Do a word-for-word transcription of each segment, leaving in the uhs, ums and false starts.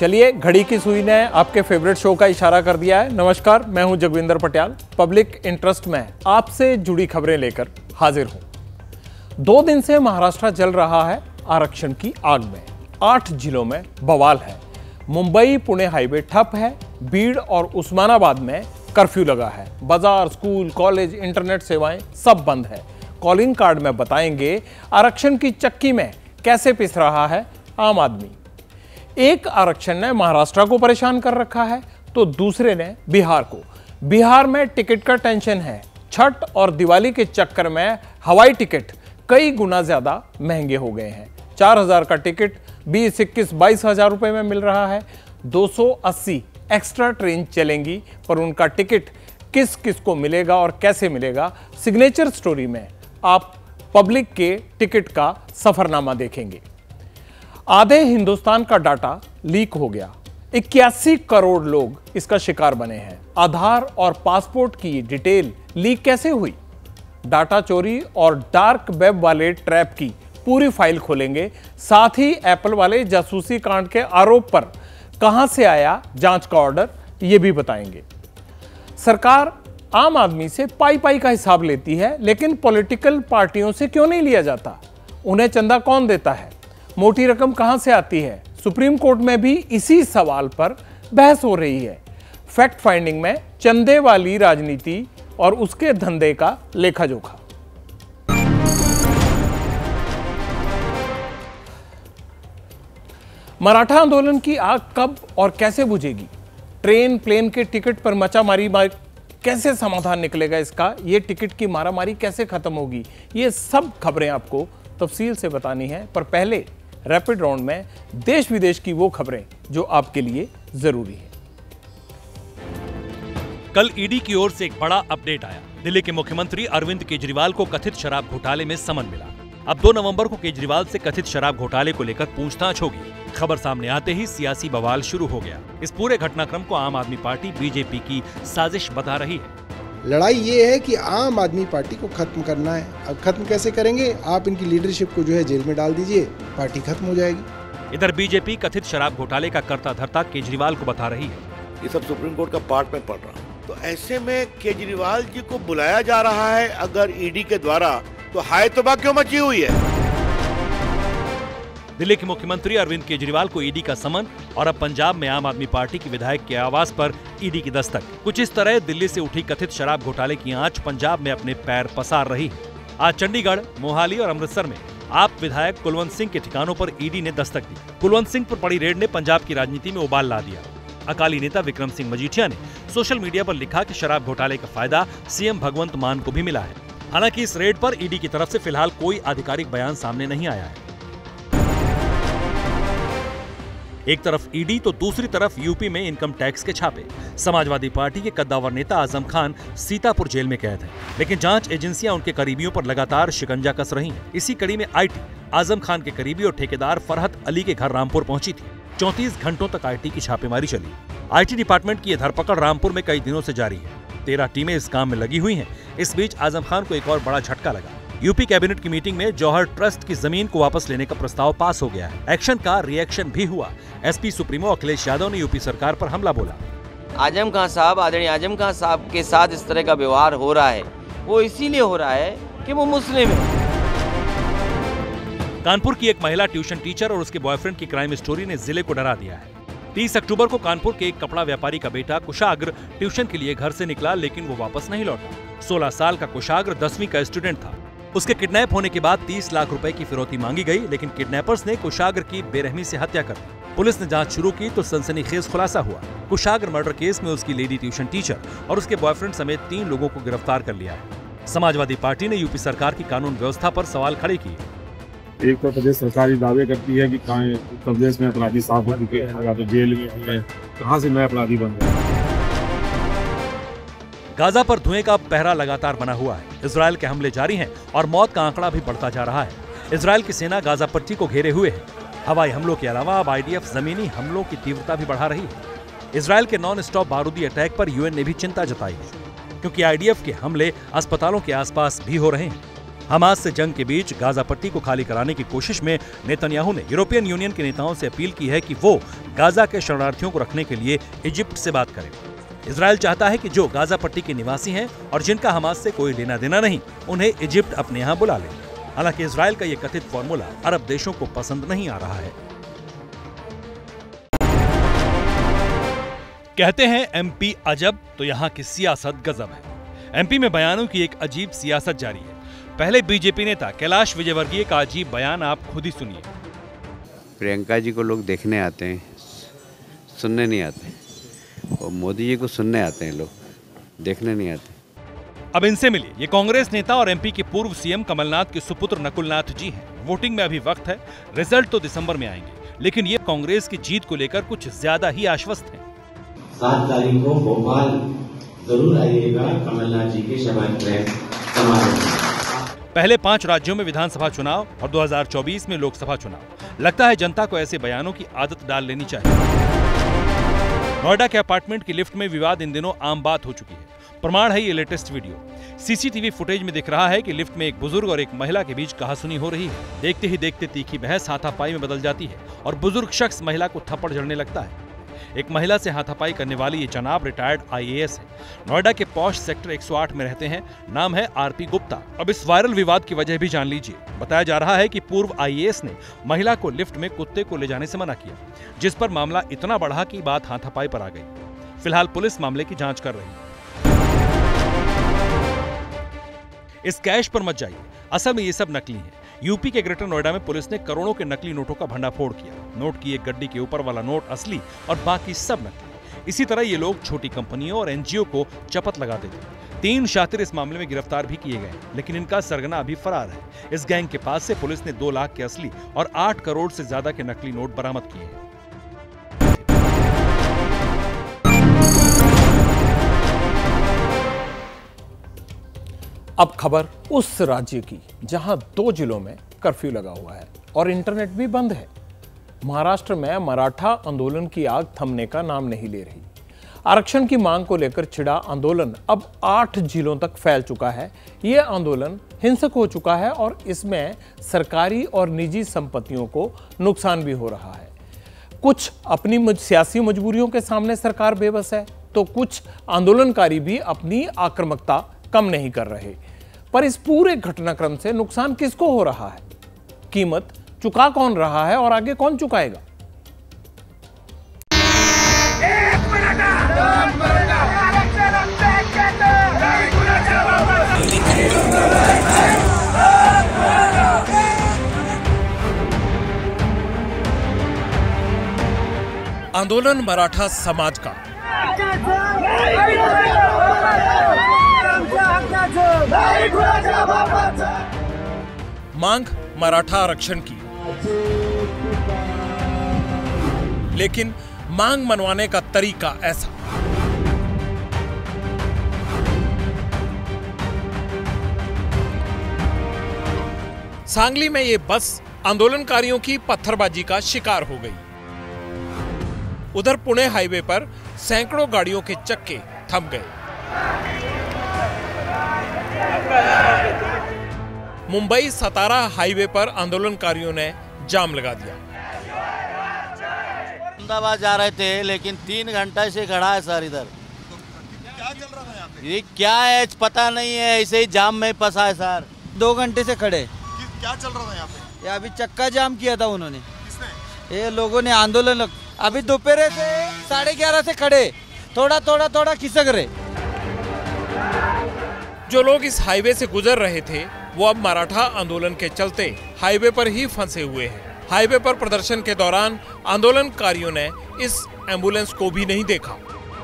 चलिए, घड़ी की सुई ने आपके फेवरेट शो का इशारा कर दिया है। नमस्कार, मैं हूं जगविंदर पटियाल। पब्लिक इंटरेस्ट में आपसे जुड़ी खबरें लेकर हाजिर हूं। दो दिन से महाराष्ट्र जल रहा है आरक्षण की आग में। आठ जिलों में बवाल है। मुंबई पुणे हाईवे ठप है। बीड़ और उस्मानाबाद में कर्फ्यू लगा है। बाजार, स्कूल, कॉलेज, इंटरनेट सेवाएं सब बंद है। कॉलिंग कार्ड में बताएंगे आरक्षण की चक्की में कैसे पिस रहा है आम आदमी। एक आरक्षण ने महाराष्ट्र को परेशान कर रखा है तो दूसरे ने बिहार को। बिहार में टिकट का टेंशन है। छठ और दिवाली के चक्कर में हवाई टिकट कई गुना ज्यादा महंगे हो गए हैं। चार हजार का टिकट बीस, इक्कीस, बाईस हजार रुपए में मिल रहा है। दो सौ अस्सी एक्स्ट्रा ट्रेन चलेंगी, पर उनका टिकट किस किस को मिलेगा और कैसे मिलेगा, सिग्नेचर स्टोरी में आप पब्लिक के टिकट का सफरनामा देखेंगे। आधे हिंदुस्तान का डाटा लीक हो गया। इक्यासी करोड़ लोग इसका शिकार बने हैं। आधार और पासपोर्ट की डिटेल लीक कैसे हुई? डाटा चोरी और डार्क वेब वाले ट्रैप की पूरी फाइल खोलेंगे। साथ ही एप्पल वाले जासूसी कांड के आरोप पर कहां से आया जांच का ऑर्डर, यह भी बताएंगे। सरकार आम आदमी से पाई पाई का हिसाब लेती है, लेकिन पॉलिटिकल पार्टियों से क्यों नहीं लिया जाता? उन्हें चंदा कौन देता है? मोटी रकम कहां से आती है? सुप्रीम कोर्ट में भी इसी सवाल पर बहस हो रही है। फैक्ट फाइंडिंग में चंदे वाली राजनीति और उसके धंधे का लेखा जोखा। मराठा आंदोलन की आग कब और कैसे बुझेगी? ट्रेन प्लेन के टिकट पर मचा मारी मार कैसे समाधान निकलेगा इसका? ये टिकट की मारामारी कैसे खत्म होगी? ये सब खबरें आपको तफसील से बतानी है, पर पहले रैपिड राउंड में देश विदेश की वो खबरें जो आपके लिए जरूरी है। कल ईडी की ओर से एक बड़ा अपडेट आया। दिल्ली के मुख्यमंत्री अरविंद केजरीवाल को कथित शराब घोटाले में समन मिला। अब दो नवंबर को केजरीवाल से कथित शराब घोटाले को लेकर पूछताछ होगी। खबर सामने आते ही सियासी बवाल शुरू हो गया। इस पूरे घटनाक्रम को आम आदमी पार्टी बीजेपी की साजिश बता रही है। लड़ाई ये है कि आम आदमी पार्टी को खत्म करना है। अब खत्म कैसे करेंगे? आप इनकी लीडरशिप को जो है जेल में डाल दीजिए, पार्टी खत्म हो जाएगी। इधर बीजेपी कथित शराब घोटाले का कर्ता धर्ता केजरीवाल को बता रही है। ये सब सुप्रीम कोर्ट का पार्ट में पड़ रहा है, तो ऐसे में केजरीवाल जी को बुलाया जा रहा है अगर ईडी के द्वारा, तो हाय तबाह क्यों मची हुई है? दिल्ली के मुख्यमंत्री अरविंद केजरीवाल को ईडी का समन और अब पंजाब में आम आदमी पार्टी की विधायक के आवास पर ईडी की दस्तक। कुछ इस तरह दिल्ली से उठी कथित शराब घोटाले की आंच पंजाब में अपने पैर पसार रही है। आज चंडीगढ़, मोहाली और अमृतसर में आप विधायक कुलवंत सिंह के ठिकानों पर ईडी ने दस्तक दी। कुलवंत सिंह पर पड़ी रेड ने पंजाब की राजनीति में उबाल ला दिया। अकाली नेता विक्रम सिंह मजीठिया ने सोशल मीडिया पर लिखा कि शराब घोटाले का फायदा सीएम भगवंत मान को भी मिला है। हालांकि इस रेड पर ईडी की तरफ से फिलहाल कोई आधिकारिक बयान सामने नहीं आया है। एक तरफ ईडी तो दूसरी तरफ यूपी में इनकम टैक्स के छापे। समाजवादी पार्टी के कद्दावर नेता आजम खान सीतापुर जेल में कैद है, लेकिन जांच एजेंसियां उनके करीबियों पर लगातार शिकंजा कस रही हैं। इसी कड़ी में आईटी आजम खान के करीबी और ठेकेदार फरहत अली के घर रामपुर पहुंची थी। चौंतीस घंटों तक आईटी की छापेमारी चली। आईटी डिपार्टमेंट की यह धरपकड़ रामपुर में कई दिनों से जारी है। तेरह टीमें इस काम में लगी हुई हैं। इस बीच आजम खान को एक और बड़ा झटका लगा। यूपी कैबिनेट की मीटिंग में जौहर ट्रस्ट की जमीन को वापस लेने का प्रस्ताव पास हो गया है। एक्शन का रिएक्शन भी हुआ। एसपी सुप्रीमो अखिलेश यादव ने यूपी सरकार पर हमला बोला। आजम खान साहब, आदरणीय आजम खान साहब के साथ इस तरह का व्यवहार हो रहा है, वो इसीलिए हो रहा है कि वो मुस्लिम है। कानपुर की एक महिला ट्यूशन टीचर और उसके बॉयफ्रेंड की क्राइम स्टोरी ने जिले को डरा दिया है। तीस अक्टूबर को कानपुर के एक कपड़ा व्यापारी का बेटा कुशाग्र ट्यूशन के लिए घर से निकला, लेकिन वो वापस नहीं लौटा। सोलह साल का कुशाग्र दसवीं का स्टूडेंट था। उसके किडनैप होने के बाद तीस लाख रुपए की फिरौती मांगी गई, लेकिन किडनैपर्स ने कुशाग्र की बेरहमी से हत्या कर दी। पुलिस ने जांच शुरू की तो सनसनीखेज खुलासा हुआ। कुशाग्र मर्डर केस में उसकी लेडी ट्यूशन टीचर और उसके बॉयफ्रेंड समेत तीन लोगों को गिरफ्तार कर लिया है। समाजवादी पार्टी ने यूपी सरकार की कानून व्यवस्था पर सवाल खड़े किए। एक तो प्रदेश सरकार दावे करती है कि प्रदेश में अपराधी साफ हो चुके हैं, या तो जेल में है, कहाँ से नए अपराधी बन गए। गाजा पर धुएं का पहरा लगातार बना हुआ है। इजरायल के हमले जारी हैं और मौत का आंकड़ा भी बढ़ता जा रहा है। इजरायल की सेना गाजा पट्टी को घेरे हुए है। हवाई हमलों के अलावा अब आईडीएफ जमीनी हमलों की तीव्रता भी बढ़ा रही है। इजरायल के नॉन स्टॉप बारूदी अटैक पर यूएन ने भी चिंता जताई है, क्योंकि आईडीएफ के हमले अस्पतालों के आसपास भी हो रहे हैं। हमास से जंग के बीच गाजा पट्टी को खाली कराने की कोशिश में नेतन्याहू ने यूरोपियन यूनियन के नेताओं से अपील की है कि वो गाजा के शरणार्थियों को रखने के लिए इजिप्ट से बात करे। इजरायल चाहता है कि जो गाजा पट्टी के निवासी हैं और जिनका हमास से कोई लेना देना नहीं, उन्हें इजिप्ट अपने यहाँ बुला ले। हालांकि इजरायल का ये कथित फॉर्मूला अरब देशों को पसंद नहीं आ रहा है। कहते हैं एमपी अजब, तो यहाँ की सियासत गजब है। एमपी में बयानों की एक अजीब सियासत जारी है। पहले बीजेपी नेता कैलाश विजयवर्गीय का अजीब बयान आप खुद ही सुनिए। प्रियंका जी को लोग देखने आते हैं, सुनने नहीं आते, और मोदी जी को सुनने आते हैं लोग, देखने नहीं आते। अब इनसे मिलिए। ये कांग्रेस नेता और एमपी के पूर्व सीएम कमलनाथ के सुपुत्र नकुलनाथ जी हैं। वोटिंग में अभी वक्त है, रिजल्ट तो दिसंबर में आएंगे, लेकिन ये कांग्रेस की जीत को लेकर कुछ ज्यादा ही आश्वस्त हैं। सात तारीख को भोपाल जरूर आइएगा कमलनाथ जी के शपथ ग्रहण समारोह। पहले पांच राज्यों में विधानसभा चुनाव और दो हज़ार चौबीस में लोकसभा चुनाव। लगता है जनता को ऐसे बयानों की आदत डाल लेनी चाहिए। नोएडा के अपार्टमेंट की लिफ्ट में विवाद इन दिनों आम बात हो चुकी है। प्रमाण है ये लेटेस्ट वीडियो। सीसीटीवी फुटेज में दिख रहा है कि लिफ्ट में एक बुजुर्ग और एक महिला के बीच कहासुनी हो रही है। देखते ही देखते तीखी बहस हाथापाई में बदल जाती है और बुजुर्ग शख्स महिला को थप्पड़ जड़ने लगता है। एक महिला से हाथापाई करने वाली ये जनाब रिटायर्ड आईएएस है। नोएडा के पॉश सेक्टर एक सौ आठ में रहते हैं। नाम है आरपी गुप्ता। अब इस वायरल विवाद की वजह भी जान लीजिए। बताया जा रहा है कि पूर्व आईएएस ने महिला को लिफ्ट में कुत्ते को ले जाने से मना किया, जिस पर मामला इतना बढ़ा कि बात हाथापाई पर आ गई। फिलहाल पुलिस मामले की जांच कर रही है। इस कैश पर मत जाइए, असल में ये सब नकली है। यूपी के ग्रेटर नोएडा में पुलिस ने करोड़ों के नकली नोटों का भंडाफोड़ किया। नोट की एक गड्डी के ऊपर वाला नोट असली और बाकी सब नकली। इसी तरह ये लोग छोटी कंपनियों और एनजीओ को चपत लगाते थे। तीन शातिर इस मामले में गिरफ्तार भी किए गए, लेकिन इनका सरगना अभी फरार है। इस गैंग के पास से पुलिस ने दो लाख के असली और आठ करोड़ से ज्यादा के नकली नोट बरामद किए हैं। अब खबर उस राज्य की जहां दो जिलों में कर्फ्यू लगा हुआ है और इंटरनेट भी बंद है। महाराष्ट्र में मराठा आंदोलन की आग थमने का नाम नहीं ले रही। आरक्षण की मांग को लेकर छिड़ा आंदोलन अब आठ जिलों तक फैल चुका है। यह आंदोलन हिंसक हो चुका है और इसमें सरकारी और निजी संपत्तियों को नुकसान भी हो रहा है। कुछ अपनी सियासी मजबूरियों के सामने सरकार बेबस है, तो कुछ आंदोलनकारी भी अपनी आक्रामकता कम नहीं कर रहे। पर इस पूरे घटनाक्रम से नुकसान किसको हो रहा है, कीमत चुका कौन रहा है और आगे कौन चुकाएगा? आंदोलन मराठा समाज का मांग मराठा आरक्षण की, लेकिन मांग मनवाने का तरीका ऐसा। सांगली में ये बस आंदोलनकारियों की पत्थरबाजी का शिकार हो गई। उधर पुणे हाईवे पर सैकड़ों गाड़ियों के चक्के थम गए। मुंबई सतारा हाईवे पर आंदोलनकारियों ने जाम लगा दिया। अहमदाबाद जा रहे थे, लेकिन तीन घंटा से खड़ा है सर इधर। क्या चल रहा था यहाँ पे? ये क्या है पता नहीं है, ऐसे ही जाम में फंसा है सर। दो घंटे से खड़े। क्या चल रहा था यहाँ पे? ये अभी चक्का जाम किया था उन्होंने। किसने? ये लोगों ने आंदोलन। अभी दोपहर से साढ़े ग्यारह से खड़े, थोड़ा थोड़ा थोड़ा खिसक रहे। जो लोग इस हाईवे से गुजर रहे थे वो अब मराठा आंदोलन के चलते हाईवे पर ही फंसे हुए हैं। हाईवे पर प्रदर्शन के दौरान आंदोलनकारियों ने इस एम्बुलेंस को भी नहीं देखा।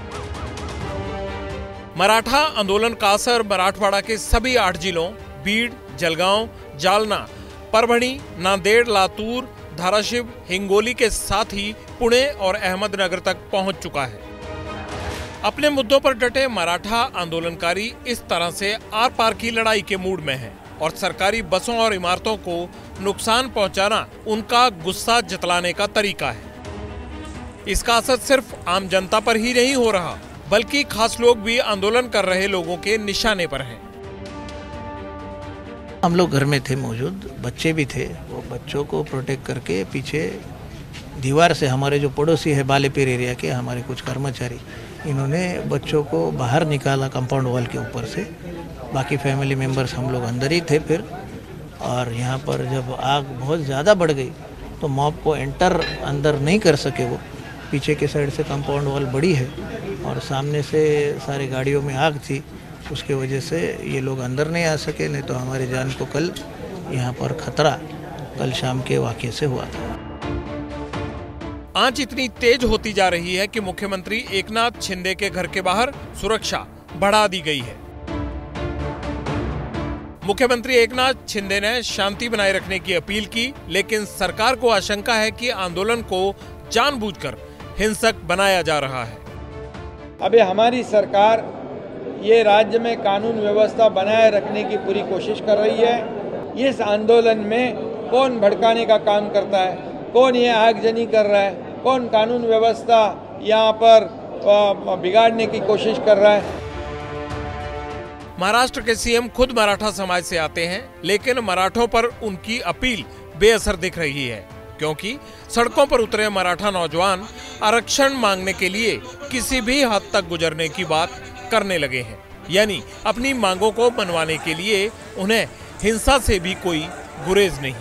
मराठा आंदोलन का असर मराठवाड़ा के सभी आठ जिलों बीड, जलगांव, जालना, परभणी, नांदेड़, लातूर, धाराशिव, हिंगोली के साथ ही पुणे और अहमदनगर तक पहुंच चुका है। अपने मुद्दों पर डटे मराठा आंदोलनकारी इस तरह से आर पार की लड़ाई के मूड में हैं और सरकारी बसों और इमारतों को नुकसान पहुंचाना उनका गुस्सा जतलाने का तरीका है। इसका असर सिर्फ आम जनता पर ही नहीं हो रहा, बल्कि खास लोग भी आंदोलन कर रहे लोगों के निशाने पर हैं। हम लोग घर में थे मौजूद, बच्चे भी थे। वो बच्चों को प्रोटेक्ट करके पीछे दीवार से हमारे जो पड़ोसी है बालेपीर एरिया के हमारे कुछ कर्मचारी, इन्होंने बच्चों को बाहर निकाला कंपाउंड वॉल के ऊपर से। बाकी फैमिली मेम्बर्स हम लोग अंदर ही थे फिर, और यहाँ पर जब आग बहुत ज़्यादा बढ़ गई तो मॉब को एंटर अंदर नहीं कर सके। वो पीछे के साइड से कंपाउंड वॉल बड़ी है और सामने से सारी गाड़ियों में आग थी, उसके वजह से ये लोग अंदर नहीं आ सके, नहीं तो हमारी जान को कल यहाँ पर खतरा कल शाम के वाक़ये से हुआ था। आंच इतनी तेज होती जा रही है कि मुख्यमंत्री एकनाथ शिंदे के घर के बाहर सुरक्षा बढ़ा दी गई है। मुख्यमंत्री एकनाथ शिंदे ने शांति बनाए रखने की अपील की, लेकिन सरकार को आशंका है कि आंदोलन को जानबूझकर हिंसक बनाया जा रहा है। अभी हमारी सरकार ये राज्य में कानून व्यवस्था बनाए रखने की पूरी कोशिश कर रही है। इस आंदोलन में कौन भड़काने का काम करता है, कौन ये आगजनी कर रहा है, कौन कानून व्यवस्था यहाँ पर बिगाड़ने की कोशिश कर रहा है। महाराष्ट्र के सीएम खुद मराठा समाज से आते हैं, लेकिन मराठों पर उनकी अपील बेअसर दिख रही है, क्योंकि सड़कों पर उतरे मराठा नौजवान आरक्षण मांगने के लिए किसी भी हद तक गुजरने की बात करने लगे हैं। यानी अपनी मांगों को मनवाने के लिए उन्हें हिंसा से भी कोई गुरेज नहीं।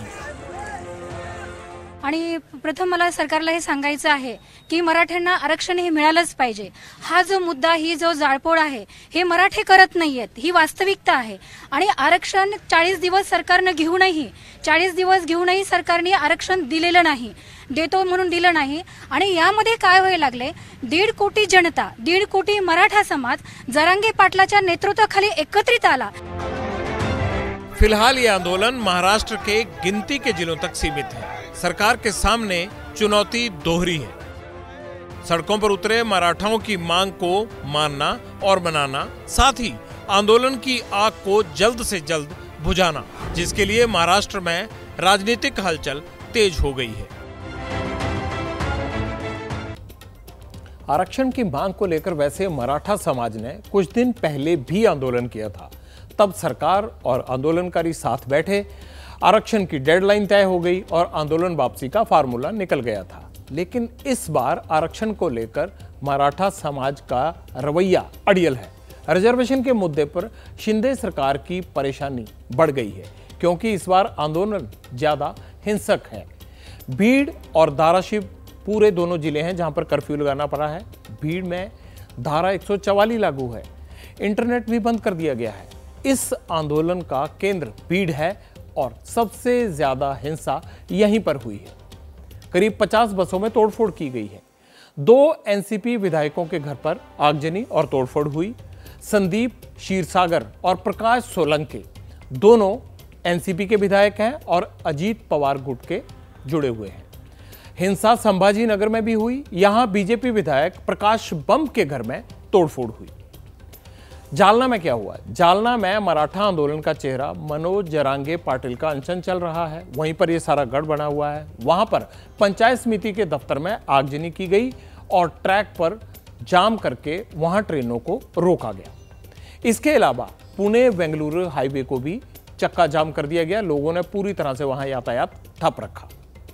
आणि प्रथम मला सरकारला हे सांगायचं आहे की मराठ्यांना आरक्षण हे मिळालंच पाहिजे। हा जो मुद्दा, ही जो जाळपोळ आहे, हे मराठे करत नाहीयेत, ही वास्तविकता आहे। आणि आरक्षण चाळीस दिवस सरकारने घेऊनही चाळीस दिवस घेऊनही सरकारने आरक्षण दिलेलं नाही, देतो म्हणून दिलं नाही। आणि यामध्ये काय व्हायला लागले, दीड कोटी जनता, दीड कोटी मराठा समाज जरांगे पाटलाच्या नेतृत्वाखाली एकत्रित आला। फिलहाल ये आंदोलन महाराष्ट्र के गिनती के जिलों तक सीमित है। सरकार के सामने चुनौती दोहरी है। सड़कों पर उतरे मराठाओं की मांग को मानना और मनाना, साथ ही आंदोलन की आग को जल्द से जल्द बुझाना, जिसके लिए महाराष्ट्र में राजनीतिक हलचल तेज हो गई है। आरक्षण की मांग को लेकर वैसे मराठा समाज ने कुछ दिन पहले भी आंदोलन किया था। तब सरकार और आंदोलनकारी साथ बैठे, आरक्षण की डेडलाइन तय हो गई और आंदोलन वापसी का फार्मूला निकल गया था। लेकिन इस बार आरक्षण को लेकर मराठा समाज का रवैया अड़ियल है। रिजर्वेशन के मुद्दे पर शिंदे सरकार की परेशानी बढ़ गई है, क्योंकि इस बार आंदोलन ज्यादा हिंसक है। भीड़ और धाराशिव पूरे दोनों जिले हैं जहां पर कर्फ्यू लगाना पड़ा है। भीड़ में धारा एक सौ चवालीस लागू है, इंटरनेट भी बंद कर दिया गया है। इस आंदोलन का केंद्र भीड़ है और सबसे ज्यादा हिंसा यहीं पर हुई है। करीब पचास बसों में तोड़फोड़ की गई है। दो एनसीपी विधायकों के घर पर आगजनी और तोड़फोड़ हुई। संदीप क्षीरसागर और प्रकाश सोलंकी दोनों एनसीपी के विधायक हैं और अजीत पवार गुट के जुड़े हुए हैं। हिंसा संभाजी नगर में भी हुई। यहां बीजेपी विधायक प्रकाश बम के घर में तोड़फोड़ हुई। जालना में क्या हुआ? जालना में मराठा आंदोलन का चेहरा मनोज जरांगे पाटिल का अनशन चल रहा है। वहीं पर यह सारा गढ़ बना हुआ है। वहां पर पंचायत समिति के दफ्तर में आगजनी की गई और ट्रैक पर जाम करके वहां ट्रेनों को रोका गया। इसके अलावा पुणे बेंगलुरु हाईवे को भी चक्का जाम कर दिया गया। लोगों ने पूरी तरह से वहां यातायात ठप रखा।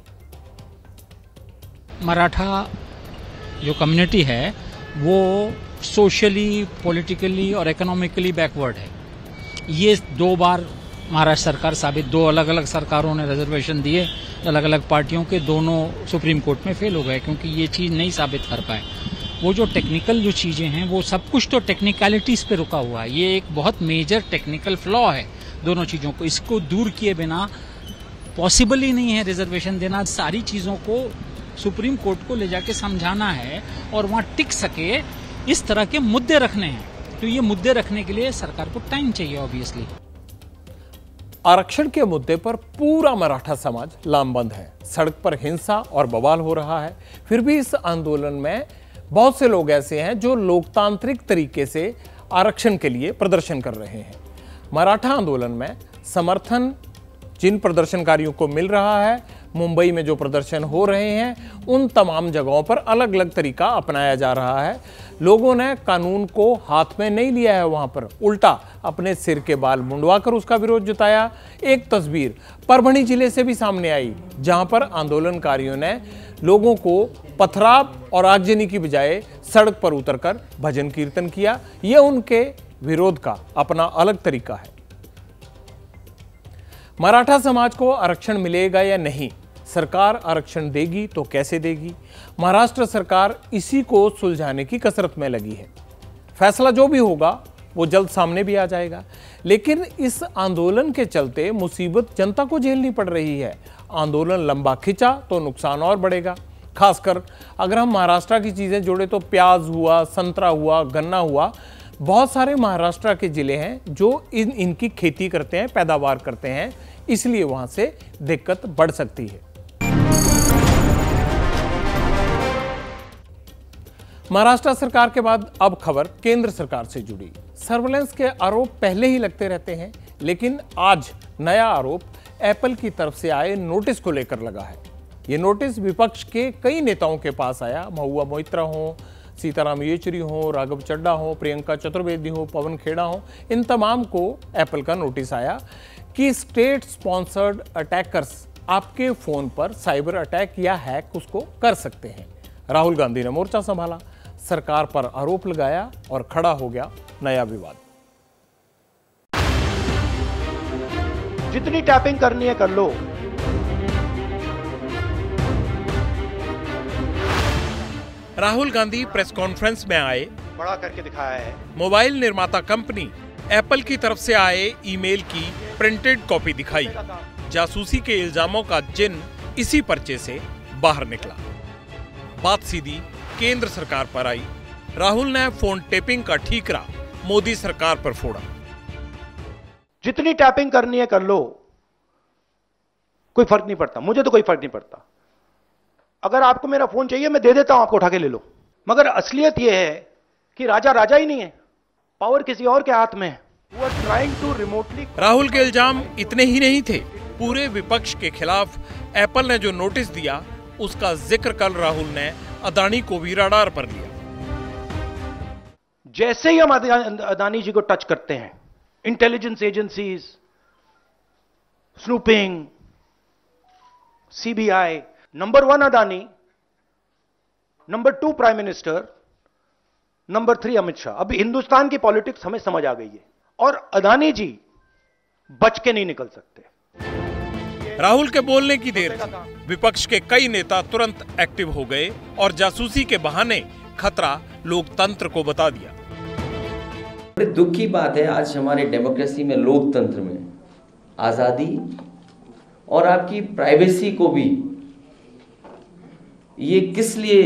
मराठा जो कम्युनिटी है वो सोशली, पॉलिटिकली और इकोनॉमिकली बैकवर्ड है। ये दो बार महाराष्ट्र सरकार साबित, दो अलग अलग सरकारों ने रिजर्वेशन दिए अलग अलग पार्टियों के, दोनों सुप्रीम कोर्ट में फेल हो गए क्योंकि ये चीज़ नहीं साबित कर पाए। वो जो टेक्निकल जो चीज़ें हैं वो सब कुछ तो टेक्निकलिटीज़ पे रुका हुआ है। ये एक बहुत मेजर टेक्निकल फ्लॉ है दोनों चीज़ों को। इसको दूर किए बिना पॉसिबल ही नहीं है रिजर्वेशन देना। सारी चीज़ों को सुप्रीम कोर्ट को ले जाके समझाना है और वहाँ टिक सके, इस तरह के मुद्दे रखने हैं। तो ये मुद्दे रखने के लिए सरकार को टाइम चाहिए ऑब्वियसली। आरक्षण के मुद्दे पर पूरा मराठा समाज लामबंद है। सड़क पर हिंसा और बवाल हो रहा है। फिर भी इस आंदोलन में बहुत से लोग ऐसे हैं जो लोकतांत्रिक तरीके से आरक्षण के लिए प्रदर्शन कर रहे हैं। मराठा आंदोलन में समर्थन जिन प्रदर्शनकारियों को मिल रहा है, मुंबई में जो प्रदर्शन हो रहे हैं, उन तमाम जगहों पर अलग अलग तरीका अपनाया जा रहा है। लोगों ने कानून को हाथ में नहीं लिया है, वहां पर उल्टा अपने सिर के बाल मुंडवाकर उसका विरोध जताया। एक तस्वीर परभणी जिले से भी सामने आई, जहां पर आंदोलनकारियों ने लोगों को पथराव और आगजनी की बजाय सड़क पर उतरकर भजन कीर्तन किया। यह उनके विरोध का अपना अलग तरीका है। मराठा समाज को आरक्षण मिलेगा या नहीं, सरकार आरक्षण देगी तो कैसे देगी, महाराष्ट्र सरकार इसी को सुलझाने की कसरत में लगी है। फैसला जो भी होगा वो जल्द सामने भी आ जाएगा, लेकिन इस आंदोलन के चलते मुसीबत जनता को झेलनी पड़ रही है। आंदोलन लंबा खिंचा तो नुकसान और बढ़ेगा। खासकर अगर हम महाराष्ट्र की चीजें जोड़े तो प्याज हुआ, संतरा हुआ, गन्ना हुआ, बहुत सारे महाराष्ट्र के जिले हैं जो इन इनकी खेती करते हैं, पैदावार करते हैं, इसलिए वहां से दिक्कत बढ़ सकती है। महाराष्ट्र सरकार के बाद अब खबर केंद्र सरकार से जुड़ी। सर्वेलेंस के आरोप पहले ही लगते रहते हैं, लेकिन आज नया आरोप एप्पल की तरफ से आए नोटिस को लेकर लगा है। यह नोटिस विपक्ष के कई नेताओं के पास आया। महुआ मोइत्रा हो, सीताराम येचुरी हो, राघव चड्ढा हो, प्रियंका चतुर्वेदी हो, पवन खेड़ा हो, इन तमाम को एप्पल का नोटिस आया कि स्टेट स्पॉन्सर्ड अटैकर्स आपके फोन पर साइबर अटैक या हैक उसको कर सकते हैं। राहुल गांधी ने मोर्चा संभाला, सरकार पर आरोप लगाया और खड़ा हो गया नया विवाद। जितनी टैपिंग करनी है कर लो। राहुल गांधी प्रेस कॉन्फ्रेंस में आए, बड़ा करके दिखाया है। मोबाइल निर्माता कंपनी एप्पल की तरफ से आए ईमेल की प्रिंटेड कॉपी दिखाई। जासूसी के इल्जामों का जिन इसी पर्चे से बाहर निकला। बात सीधी केंद्र सरकार पर आई। राहुल ने फोन टेपिंग का ठीकरा मोदी सरकार पर फोड़ा। जितनी टैपिंग करनी है कर लो, कोई फर्क नहीं पड़ता, मुझे तो कोई फर्क नहीं पड़ता। अगर आपको मेरा फोन चाहिए मैं दे देता हूं, आपको उठा के ले लो। मगर असलियत यह है कि राजा राजा ही नहीं है, पावर किसी और के हाथ में है। वो ट्राइंग टू रिमोटली। राहुल के इल्जाम इतने ही नहीं थे। पूरे विपक्ष के खिलाफ एप्पल ने जो नोटिस दिया उसका जिक्र कल राहुल ने अदानी को भी रडार पर लिया। जैसे ही हम अदानी जी को टच करते हैं, intelligence agencies, snooping, CBI, number one Adani, number two prime minister, number three Amit Shah. अभी हिंदुस्तान की पॉलिटिक्स हमें समझ आ गई है और अदानी जी बच के नहीं निकल सकते। राहुल के बोलने की देर विपक्ष के कई नेता तुरंत एक्टिव हो गए और जासूसी के बहाने खतरा लोकतंत्र को बता दिया। बड़े दुख की बात है, आज हमारे डेमोक्रेसी में, लोकतंत्र में आजादी और आपकी प्राइवेसी को भी ये किस लिए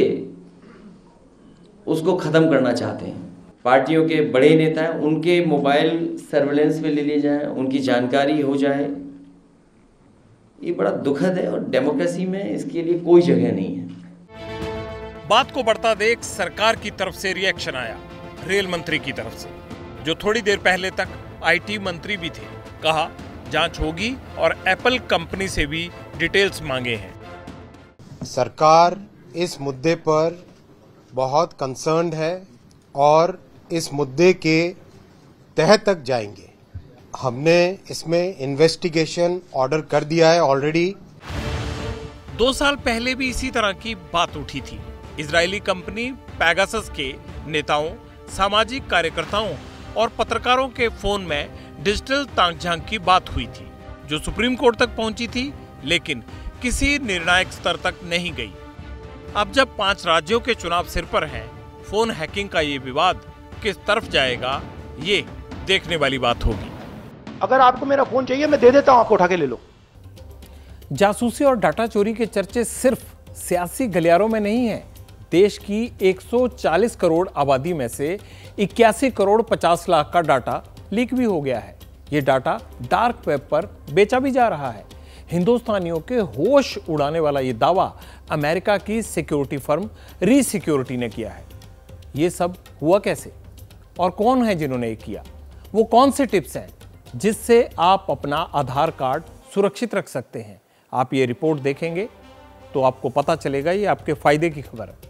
उसको खत्म करना चाहते हैं। पार्टियों के बड़े नेता हैं, उनके मोबाइल सर्वेलेंस में ले लिए जाए, उनकी जानकारी हो जाए, ये बड़ा दुखद है और डेमोक्रेसी में इसके लिए कोई जगह नहीं है। बात को बढ़ता देख सरकार की तरफ से रिएक्शन आया, रेल मंत्री की तरफ से, जो थोड़ी देर पहले तक आईटी मंत्री भी थे। कहा जांच होगी और एप्पल कंपनी से भी डिटेल्स मांगे हैं। सरकार इस मुद्दे पर बहुत कंसर्न्ड है और इस मुद्दे के तह तक जाएंगे। हमने इसमें इन्वेस्टिगेशन ऑर्डर कर दिया है ऑलरेडी। दो साल पहले भी इसी तरह की बात उठी थी। इजरायली कंपनी पैगासस के नेताओं, सामाजिक कार्यकर्ताओं और पत्रकारों के फोन में डिजिटल ताक-झांक की बात हुई थी, जो सुप्रीम कोर्ट तक पहुंची थी, लेकिन किसी निर्णायक स्तर तक नहीं गई। अब जब पांच राज्यों के चुनाव सिर पर हैं, फोन हैकिंग का ये विवाद किस तरफ जाएगा, ये देखने वाली बात होगी। अगर आपको मेरा फोन चाहिए मैं दे देता हूं, आपको उठा के ले लो। जासूसी और डाटा चोरी के चर्चे सिर्फ सियासी गलियारों में नहीं है। देश की एक सौ चालीस करोड़ आबादी में से इक्यासी करोड़ पचास लाख का डाटा लीक भी हो गया है। ये डाटा डार्क वेब पर बेचा भी जा रहा है। हिंदुस्तानियों के होश उड़ाने वाला ये दावा अमेरिका की सिक्योरिटी फर्म री सिक्योरिटी ने किया है। ये सब हुआ कैसे और कौन है जिन्होंने ये किया? वो कौन से टिप्स हैं जिससे आप अपना आधार कार्ड सुरक्षित रख सकते हैं। आप ये रिपोर्ट देखेंगे तो आपको पता चलेगा, ये आपके फायदे की खबर है।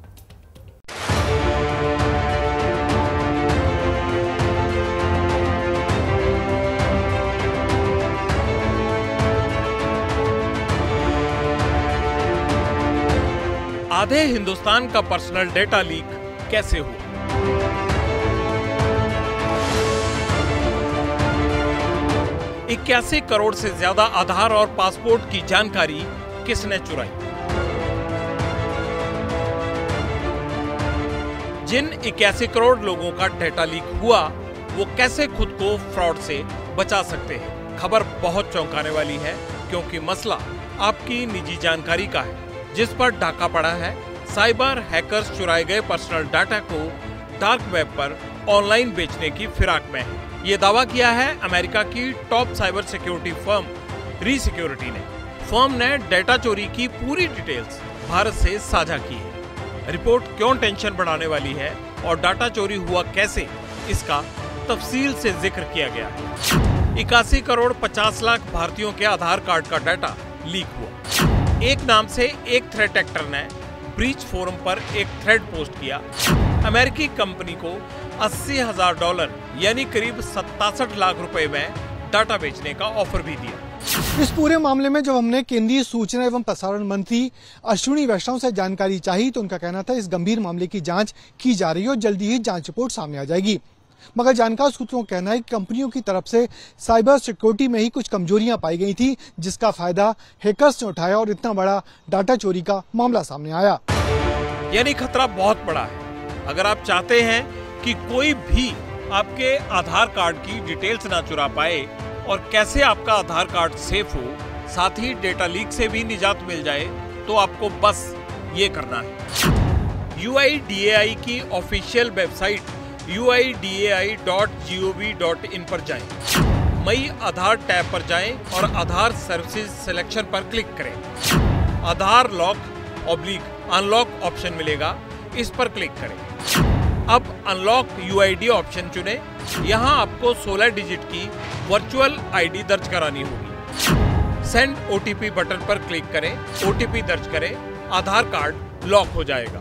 आधे हिंदुस्तान का पर्सनल डेटा लीक कैसे हुआ? इक्यासी करोड़ से ज्यादा आधार और पासपोर्ट की जानकारी किसने चुराई? जिन इक्यासी करोड़ लोगों का डेटा लीक हुआ, वो कैसे खुद को फ्रॉड से बचा सकते हैं? खबर बहुत चौंकाने वाली है, क्योंकि मसला आपकी निजी जानकारी का है, जिस पर डाका पड़ा है। साइबर हैकर्स चुराए गए पर्सनल डाटा को डार्क वेब पर ऑनलाइन बेचने की फिराक में है। ये दावा किया है अमेरिका की top cyber security firm Resecurity ने। फर्म ने डेटा चोरी की पूरी डिटेल्स भारत से साझा की है। रिपोर्ट क्यों टेंशन बढ़ाने वाली है और डाटा चोरी हुआ कैसे, इसका तफसील से जिक्र किया गया है। इक्यासी करोड़ पचास लाख भारतीयों के आधार कार्ड का डाटा लीक हुआ। एक नाम से एक थ्रेट एक्टर ने ब्रीच फोरम पर एक थ्रेड पोस्ट किया। अमेरिकी कंपनी को अस्सी हजार डॉलर यानी करीब सत्तासठ लाख रुपए में डाटा बेचने का ऑफर भी दिया। इस पूरे मामले में जब हमने केंद्रीय सूचना एवं प्रसारण मंत्री अश्विनी वैष्णव से जानकारी चाही, तो उनका कहना था इस गंभीर मामले की जांच की जा रही है और जल्दी ही जांच रिपोर्ट सामने आ जाएगी। मगर जानकार सूत्रों का कहना है कि कंपनियों की तरफ से साइबर सिक्योरिटी में ही कुछ कमजोरियां पाई गई थी, जिसका फायदा हैकर्स ने उठाया और इतना बड़ा डाटा चोरी का मामला सामने आया। यानी खतरा बहुत बड़ा है। अगर आप चाहते हैं कि कोई भी आपके आधार कार्ड की डिटेल्स ना चुरा पाए और कैसे आपका आधार कार्ड सेफ हो, साथ ही डेटा लीक से भी निजात मिल जाए, तो आपको बस ये करना है। You I D A I की official website U I D A I dot G O V dot in पर जाएं। मई आधार टैब पर जाएं और आधार सर्विसेज सिलेक्शन पर क्लिक करें। Aadhaar lock oblique unlock option मिलेगा, इस पर क्लिक करें। अब unlock U I D option चुनें। यहाँ आपको सोलह डिजिट की वर्चुअल आई डी दर्ज करानी होगी। Send O T P button पर क्लिक करें, ओ टी पी दर्ज करें, आधार कार्ड लॉक हो जाएगा।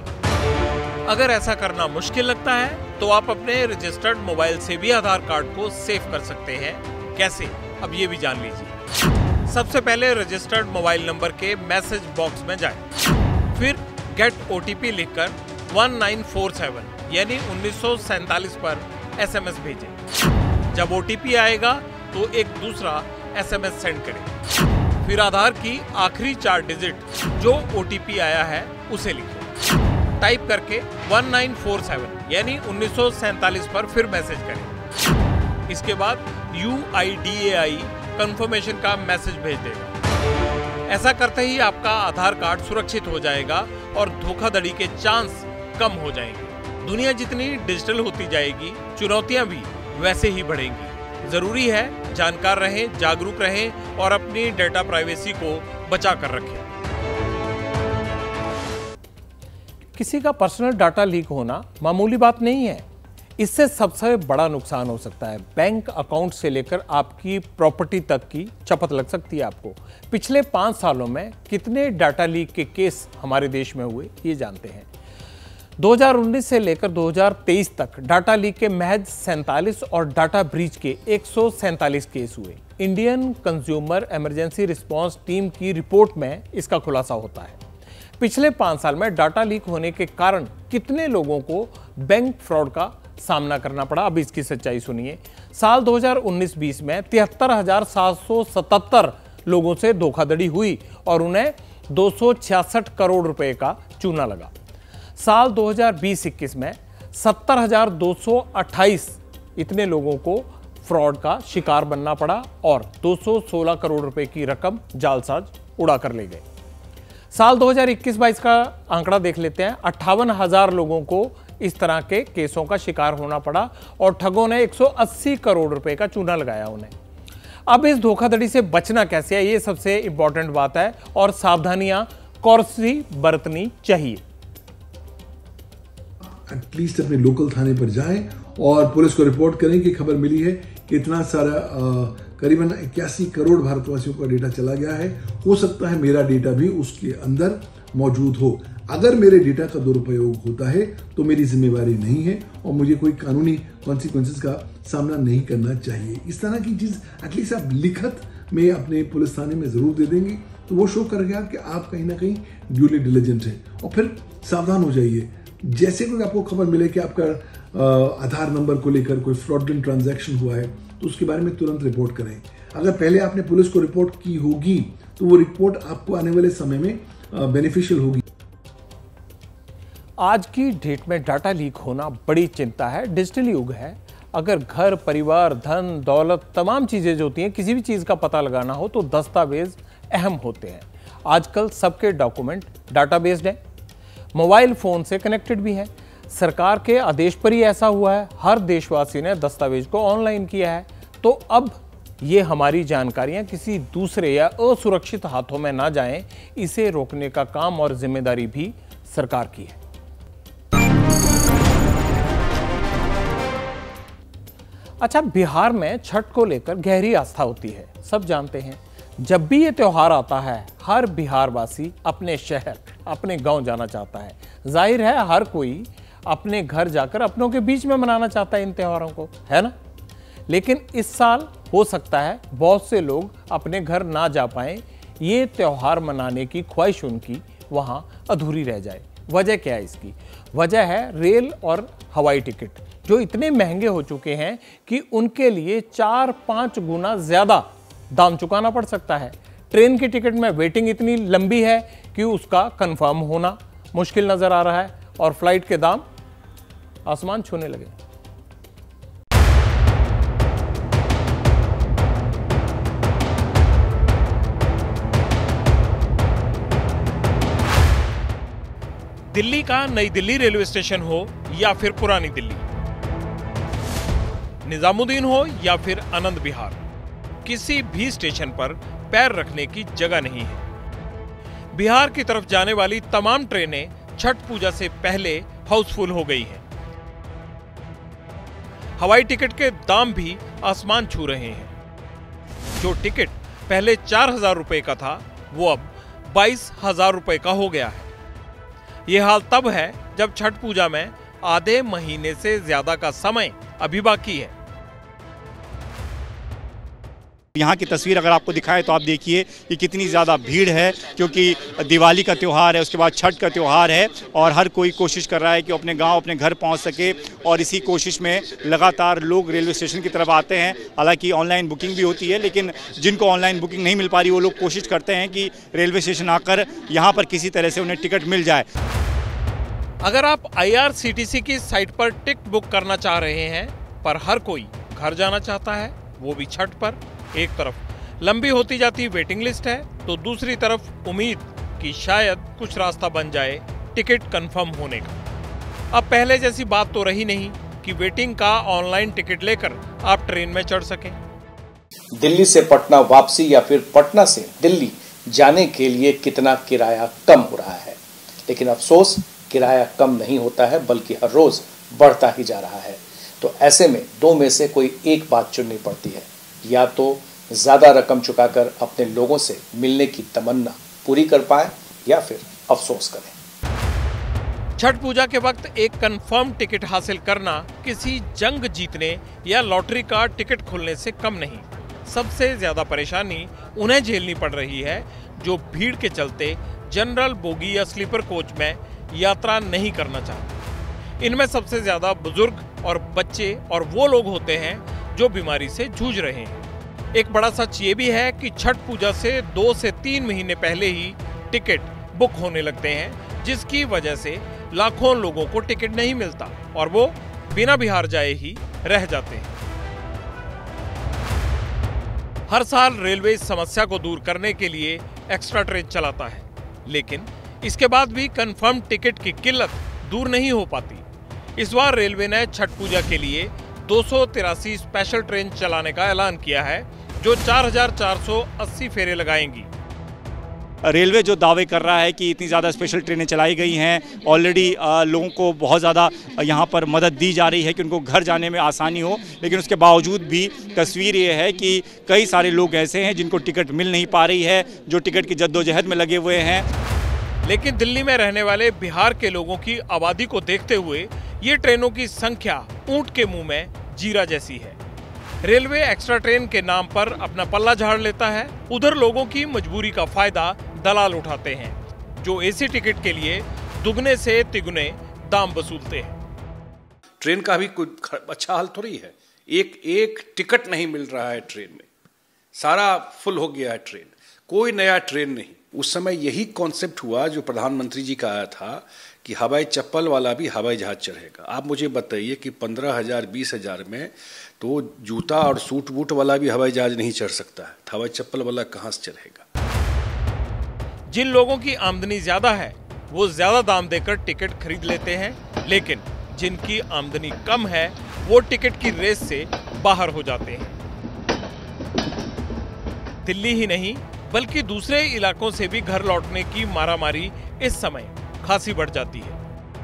अगर ऐसा करना मुश्किल लगता है तो आप अपने रजिस्टर्ड मोबाइल से भी आधार कार्ड को सेव कर सकते हैं। कैसे, अब ये भी जान लीजिए। सबसे पहले रजिस्टर्ड मोबाइल नंबर के मैसेज बॉक्स में जाएं। फिर गेट ओ टी पी लिखकर उन्नीस सौ सैंतालीस यानी उन्नीस सौ सैंतालीस पर एस एम एस भेजें। जब ओ टी पी आएगा तो एक दूसरा एस एम एस सेंड करें। फिर आधार की आखिरी चार डिजिट जो ओ टी पी आया है उसे लिखें। टाइप करके उन्नीस सौ सैंतालीस यानी उन्नीस सौ सैंतालीस पर फिर मैसेज करें। इसके बाद U I D A I confirmation का मैसेज भेज देगा। ऐसा करते ही आपका आधार कार्ड सुरक्षित हो जाएगा और धोखाधड़ी के चांस कम हो जाएंगे। दुनिया जितनी डिजिटल होती जाएगी, चुनौतियां भी वैसे ही बढ़ेंगी। जरूरी है जानकार रहें, जागरूक रहें और अपनी डेटा प्राइवेसी को बचा कर रखें। किसी का पर्सनल डाटा लीक होना मामूली बात नहीं है। इससे सबसे बड़ा नुकसान हो सकता है। बैंक अकाउंट से लेकर आपकी प्रॉपर्टी तक की चपत लग सकती है आपको। पिछले पाँच सालों में कितने डाटा लीक के केस हमारे देश में हुए, ये जानते हैं। दो हज़ार उन्नीस से लेकर दो हज़ार तेईस तक डाटा लीक के महज सैंतालीस और डाटा ब्रीच के एक सौ सैंतालीस केस हुए। Indian consumer emergency response team की रिपोर्ट में इसका खुलासा होता है। पिछले पाँच साल में डाटा लीक होने के कारण कितने लोगों को बैंक फ्रॉड का सामना करना पड़ा, अब इसकी सच्चाई सुनिए। साल दो हज़ार उन्नीस बीस में तिहत्तर हजार सात सौ सतहत्तर लोगों से धोखाधड़ी हुई और उन्हें दो सौ छियासठ करोड़ रुपए का चूना लगा। साल दो हज़ार बीस इक्कीस में सत्तर हजार दो सौ अट्ठाईस इतने लोगों को फ्रॉड का शिकार बनना पड़ा और दो सौ सोलह करोड़ रुपए की रकम जालसाज उड़ा कर ले गए। साल दो हज़ार इक्कीस बाईस का आंकड़ा देख लेते हैं। अट्ठावन हजार लोगों को इस तरह के केसों का शिकार होना पड़ा और ठगों ने एक सौ अस्सी करोड़ रुपए का चूना लगाया उन्हें। अब इस धोखाधड़ी से बचना कैसे है, ये सबसे इंपॉर्टेंट बात है और सावधानियां कौन सी बरतनी चाहिए। एटलीस्ट अपने लोकल थाने पर जाएं और पुलिस को रिपोर्ट करें कि खबर मिली है कि इतना सारा करीबन इक्यासी करोड़ भारतवासियों का डेटा चला गया है। हो सकता है मेरा डेटा भी उसके अंदर मौजूद हो। अगर मेरे डेटा का दुरुपयोग होता है तो मेरी जिम्मेवारी नहीं है और मुझे कोई कानूनी कॉन्सिक्वेंसेस का सामना नहीं करना चाहिए। इस तरह की चीज़ एटलीस्ट आप लिखत में अपने पुलिस थाने में ज़रूर दे देंगे तो वो शो करेगा कि आप कहीं ना कहीं ड्यूली डिलिजेंट हैं। और फिर सावधान हो जाइए, जैसे कोई आपको खबर मिले कि आपका आधार नंबर को लेकर कोई फ्रॉडलेंट ट्रांजैक्शन हुआ है तो उसके बारे में तुरंत रिपोर्ट करें। अगर पहले आपने पुलिस को रिपोर्ट की होगी तो वो रिपोर्ट आपको आने वाले समय में बेनिफिशियल होगी। आज की डेट में डाटा लीक होना बड़ी चिंता है। डिजिटल युग है। अगर घर, परिवार, धन, दौलत, तमाम चीज़ें जो होती हैं, किसी भी चीज़ का पता लगाना हो तो दस्तावेज अहम होते हैं। आजकल सबके डॉक्यूमेंट डाटाबेस्ड हैं, मोबाइल फ़ोन से कनेक्टेड भी हैं। सरकार के आदेश पर ही ऐसा हुआ है। हर देशवासी ने दस्तावेज को ऑनलाइन किया है। तो अब ये हमारी जानकारियां किसी दूसरे या असुरक्षित हाथों में ना जाएं, इसे रोकने का काम और जिम्मेदारी भी सरकार की है। अच्छा, बिहार में छठ को लेकर गहरी आस्था होती है, सब जानते हैं। जब भी ये त्योहार आता है हर बिहारवासी अपने शहर, अपने गांव जाना चाहता है। जाहिर है हर कोई अपने घर जाकर अपनों के बीच में मनाना चाहता है इन त्योहारों को, है ना? लेकिन इस साल हो सकता है बहुत से लोग अपने घर ना जा पाएं, ये त्योहार मनाने की ख्वाहिश उनकी वहां अधूरी रह जाए। वजह क्या है इसकी? वजह है रेल और हवाई टिकट जो इतने महंगे हो चुके हैं कि उनके लिए चार पाँच गुना ज़्यादा दाम चुकाना पड़ सकता है। ट्रेन की टिकट में वेटिंग इतनी लंबी है कि उसका कंफर्म होना मुश्किल नज़र आ रहा है और फ्लाइट के दाम आसमान छूने लगे। दिल्ली का नई दिल्ली रेलवे स्टेशन हो या फिर पुरानी दिल्ली, निजामुद्दीन हो या फिर आनंद विहार, किसी भी स्टेशन पर पैर रखने की जगह नहीं है। बिहार की तरफ जाने वाली तमाम ट्रेनें छठ पूजा से पहले हाउसफुल हो गई हैं। हवाई टिकट के दाम भी आसमान छू रहे हैं। जो टिकट पहले चार हजार रुपए का था वो अब बाईस हजार रुपए का हो गया है। यह हाल तब है जब छठ पूजा में आधे महीने से ज्यादा का समय अभी बाकी है। यहाँ की तस्वीर अगर आपको दिखाएं तो आप देखिए कि कितनी ज़्यादा भीड़ है, क्योंकि दिवाली का त्यौहार है, उसके बाद छठ का त्यौहार है और हर कोई कोशिश कर रहा है कि अपने गांव, अपने घर पहुंच सके। और इसी कोशिश में लगातार लोग रेलवे स्टेशन की तरफ आते हैं। हालांकि ऑनलाइन बुकिंग भी होती है, लेकिन जिनको ऑनलाइन बुकिंग नहीं मिल पा रही वो लोग कोशिश करते हैं कि रेलवे स्टेशन आकर यहाँ पर किसी तरह से उन्हें टिकट मिल जाए। अगर आप I R C T C की साइट पर टिकट बुक करना चाह रहे हैं पर हर कोई घर जाना चाहता है, वो भी छठ पर, एक तरफ लंबी होती जाती वेटिंग लिस्ट है तो दूसरी तरफ उम्मीद कि शायद कुछ रास्ता बन जाए टिकट कंफर्म होने का। अब पहले जैसी बात तो रही नहीं कि वेटिंग का ऑनलाइन टिकट लेकर आप ट्रेन में चढ़ सकें। दिल्ली से पटना वापसी या फिर पटना से दिल्ली जाने के लिए कितना किराया कम हो रहा है, लेकिन अफसोस किराया कम नहीं होता है बल्कि हर रोज बढ़ता ही जा रहा है। तो ऐसे में दो में से कोई एक बात चुननी पड़ती है, या तो ज्यादा रकम चुकाकर अपने लोगों से मिलने की तमन्ना पूरी कर पाए या फिर अफसोस करें। छठ पूजा के वक्त एक कंफर्म टिकट हासिल करना किसी जंग जीतने या लॉटरी का टिकट खुलने से कम नहीं। सबसे ज्यादा परेशानी उन्हें झेलनी पड़ रही है जो भीड़ के चलते जनरल बोगी या स्लीपर कोच में यात्रा नहीं करना चाहते। इनमें सबसे ज्यादा बुजुर्ग और बच्चे और वो लोग होते हैं जो बीमारी से जूझ रहे हैं। एक बड़ा सच ये भी है कि छठ पूजा से दो से तीन महीने पहले ही टिकट बुक होने लगते हैं, जिसकी वजह से लाखों लोगों को टिकट नहीं मिलता और वो बिना बिहार जाए ही रह जाते हैं। हर साल रेलवे इस समस्या को दूर करने के लिए एक्स्ट्रा ट्रेन चलाता है, लेकिन इसके बाद भी कंफर्म टिकट की किल्लत दूर नहीं हो पाती। इस बार रेलवे ने छठ पूजा के लिए दो सौ तिरासी स्पेशल ट्रेन चलाने का ऐलान किया है जो चार हजार चार सौ अस्सी फेरे लगाएंगी। रेलवे जो दावे कर रहा है कि इतनी ज़्यादा स्पेशल ट्रेनें चलाई गई हैं, ऑलरेडी लोगों को बहुत ज़्यादा यहाँ पर मदद दी जा रही है कि उनको घर जाने में आसानी हो, लेकिन उसके बावजूद भी तस्वीर ये है कि कई सारे लोग ऐसे हैं जिनको टिकट मिल नहीं पा रही है, जो टिकट की जद्दोजहद में लगे हुए हैं। लेकिन दिल्ली में रहने वाले बिहार के लोगों की आबादी को देखते हुए ये ट्रेनों की संख्या ऊंट के मुंह में जीरा जैसी है। रेलवे एक्स्ट्रा ट्रेन के नाम पर अपना पल्ला झाड़ लेता है, उधर लोगों की मजबूरी का फायदा दलाल उठाते हैं, जो एसी टिकट के लिए दुगने से तिगुने दाम वसूलते हैं। ट्रेन का भी कोई अच्छा हाल थोड़ी है, एक एक टिकट नहीं मिल रहा है ट्रेन में, सारा फुल हो गया है ट्रेन, कोई नया ट्रेन नहीं। उस समय यही कॉन्सेप्ट हुआ जो प्रधानमंत्री जी का आया था कि हवाई चप्पल वाला भी हवाई जहाज चढ़ेगा। आप मुझे बताइए कि पंद्रह हजार बीस हजार में तो जूता और सूट बूट वाला भी हवाई जहाज नहीं चढ़ सकता है, हवाई चप्पल वाला कहाँ से चढ़ेगा। जिन लोगों की आमदनी ज्यादा है वो ज्यादा दाम देकर टिकट खरीद लेते हैं, लेकिन जिनकी आमदनी कम है वो टिकट की रेस से बाहर हो जाते हैं। दिल्ली ही नहीं बल्कि दूसरे इलाकों से भी घर लौटने की मारामारी इस समय खासी बढ़ जाती है।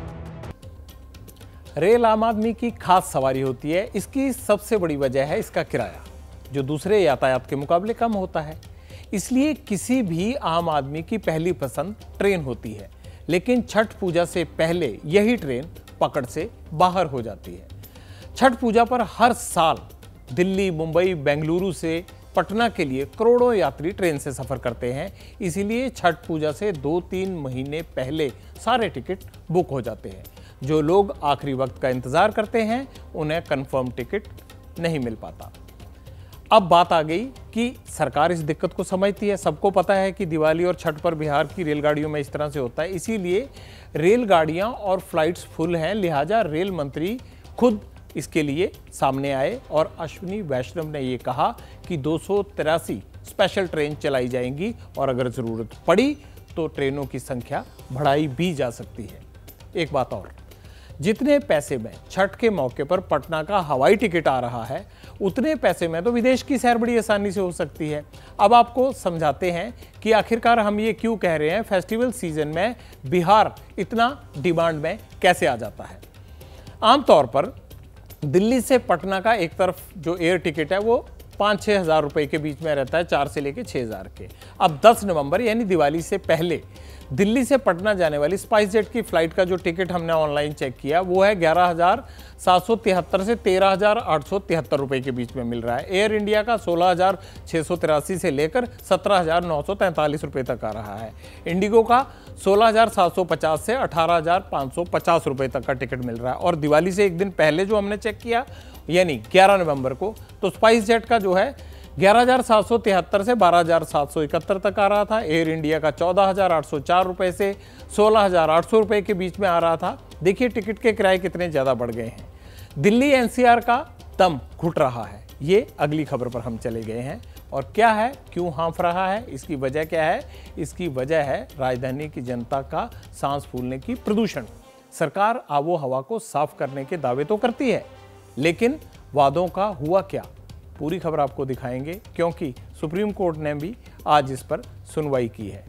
रेल आम आदमी की खास सवारी होती है। इसकी सबसे बड़ी वजह है इसका किराया, जो दूसरे यातायात के मुकाबले कम होता है। इसलिए किसी भी आम आदमी की पहली पसंद ट्रेन होती है, लेकिन छठ पूजा से पहले यही ट्रेन पकड़ से बाहर हो जाती है। छठ पूजा पर हर साल दिल्ली, मुंबई, बेंगलुरु से पटना के लिए करोड़ों यात्री ट्रेन से सफर करते हैं। इसीलिए छठ पूजा से दो तीन महीने पहले सारे टिकट बुक हो जाते हैं। जो लोग आखिरी वक्त का इंतजार करते हैं उन्हें कंफर्म टिकट नहीं मिल पाता। अब बात आ गई कि सरकार इस दिक्कत को समझती है। सबको पता है कि दिवाली और छठ पर बिहार की रेलगाड़ियों में इस तरह से होता है, इसीलिए रेलगाड़ियां और फ्लाइट्स फुल हैं। लिहाजा रेल मंत्री खुद इसके लिए सामने आए और अश्विनी वैष्णव ने ये कहा कि दो सौ तिरासी स्पेशल ट्रेन चलाई जाएंगी और अगर ज़रूरत पड़ी तो ट्रेनों की संख्या बढ़ाई भी जा सकती है। एक बात और, जितने पैसे में छठ के मौके पर पटना का हवाई टिकट आ रहा है, उतने पैसे में तो विदेश की सैर बड़ी आसानी से हो सकती है। अब आपको समझाते हैं कि आखिरकार हम ये क्यों कह रहे हैं फेस्टिवल सीजन में बिहार इतना डिमांड में कैसे आ जाता है। आमतौर पर दिल्ली से पटना का एक तरफ जो एयर टिकट है वो पाँच छः हज़ार रुपये के बीच में रहता है, चार से लेके छः हज़ार के। अब दस नवंबर यानी दिवाली से पहले दिल्ली से पटना जाने वाली स्पाइस जेट की फ्लाइट का जो टिकट हमने ऑनलाइन चेक किया वो है ग्यारह हज़ार सात सौ तिहत्तर से तेरह हज़ार आठ सौ तिहत्तर रुपये के बीच में मिल रहा है। एयर इंडिया का सोलह हज़ार छः सौ तिरासी से लेकर सत्रह हज़ार नौ सौ तैंतालीस रुपये तक आ रहा है। इंडिगो का सोलह हज़ार सात सौ पचास से अठारह हज़ार पाँच सौ पचास रुपये तक का टिकट मिल रहा है। और दिवाली से एक दिन पहले जो हमने चेक किया यानी ग्यारह नवंबर को, तो स्पाइस जेट का जो है ग्यारह हज़ार सात सौ तिहत्तर से बारह हज़ार सात सौ इकहत्तर तक आ रहा था। एयर इंडिया का चौदह हज़ार आठ सौ चार रुपये से सोलह हज़ार आठ सौ रुपये के बीच में आ रहा था। देखिए टिकट के किराए कितने ज़्यादा बढ़ गए हैं। दिल्ली एनसीआर का दम घुट रहा है, ये अगली खबर पर हम चले गए हैं। और क्या है, क्यों हाँफ रहा है, इसकी वजह क्या है? इसकी वजह है राजधानी की जनता का सांस फूलने की प्रदूषण। सरकार आबो हवा को साफ करने के दावे तो करती है, लेकिन वादों का हुआ क्या? पूरी खबर आपको दिखाएंगे, क्योंकि सुप्रीम कोर्ट ने भी आज इस पर सुनवाई की है।